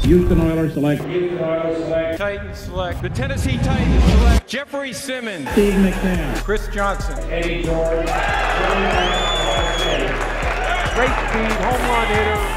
Houston Oilers select. Titans select. The Tennessee Titans select Jeffrey Simmons. Steve McNair. Chris Johnson. Eddie George. Great speed, home run hitter.